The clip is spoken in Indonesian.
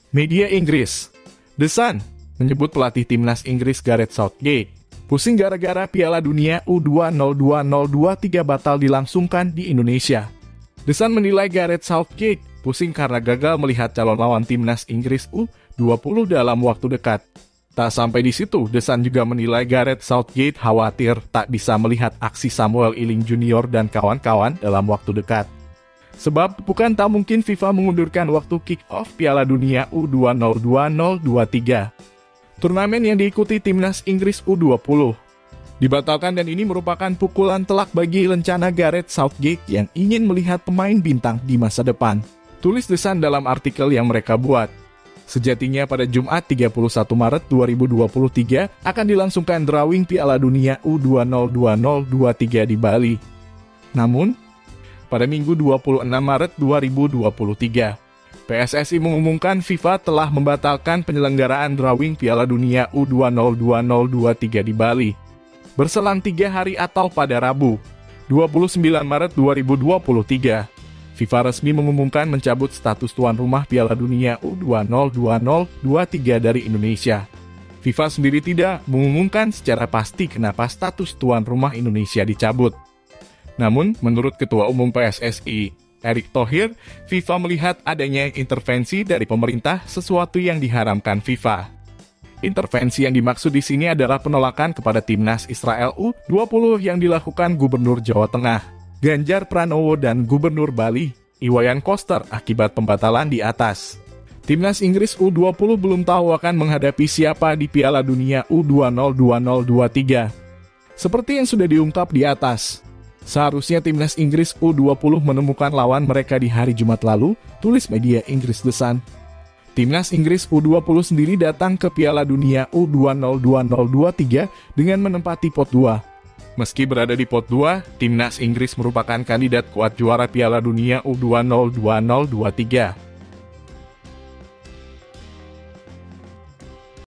Media Inggris. The Sun menyebut pelatih timnas Inggris Gareth Southgate pusing gara-gara Piala Dunia U202023 batal dilangsungkan di Indonesia. The Sun menilai Gareth Southgate pusing karena gagal melihat calon lawan timnas Inggris U20 dalam waktu dekat. Tak sampai di situ, The Sun juga menilai Gareth Southgate khawatir tak bisa melihat aksi Samuel Ealing Junior dan kawan-kawan dalam waktu dekat. Sebab bukan tak mungkin FIFA mengundurkan waktu kick-off Piala Dunia U202023. Turnamen yang diikuti timnas Inggris U20 dibatalkan dan ini merupakan pukulan telak bagi rencana Gareth Southgate yang ingin melihat pemain bintang di masa depan. Tulis The Sun dalam artikel yang mereka buat. Sejatinya pada Jumat 31 Maret 2023 akan dilangsungkan drawing Piala Dunia U202023 di Bali. Namun, pada Minggu 26 Maret 2023, PSSI mengumumkan FIFA telah membatalkan penyelenggaraan drawing Piala Dunia U202023 di Bali. Berselang 3 hari atau pada Rabu, 29 Maret 2023, FIFA resmi mengumumkan mencabut status tuan rumah Piala Dunia U202023 dari Indonesia. FIFA sendiri tidak mengumumkan secara pasti kenapa status tuan rumah Indonesia dicabut. Namun, menurut Ketua Umum PSSI, Erick Thohir, FIFA melihat adanya intervensi dari pemerintah sesuatu yang diharamkan FIFA. Intervensi yang dimaksud di sini adalah penolakan kepada timnas Israel U20 yang dilakukan Gubernur Jawa Tengah, Ganjar Pranowo dan Gubernur Bali, Iwayan Koster akibat pembatalan di atas. Timnas Inggris U20 belum tahu akan menghadapi siapa di Piala Dunia U202023. Seperti yang sudah diungkap di atas, seharusnya timnas Inggris U20 menemukan lawan mereka di hari Jumat lalu, tulis media Inggris The Sun. Timnas Inggris U20 sendiri datang ke Piala Dunia U202023 dengan menempati pot 2. Meski berada di pot 2, timnas Inggris merupakan kandidat kuat juara Piala Dunia U202023.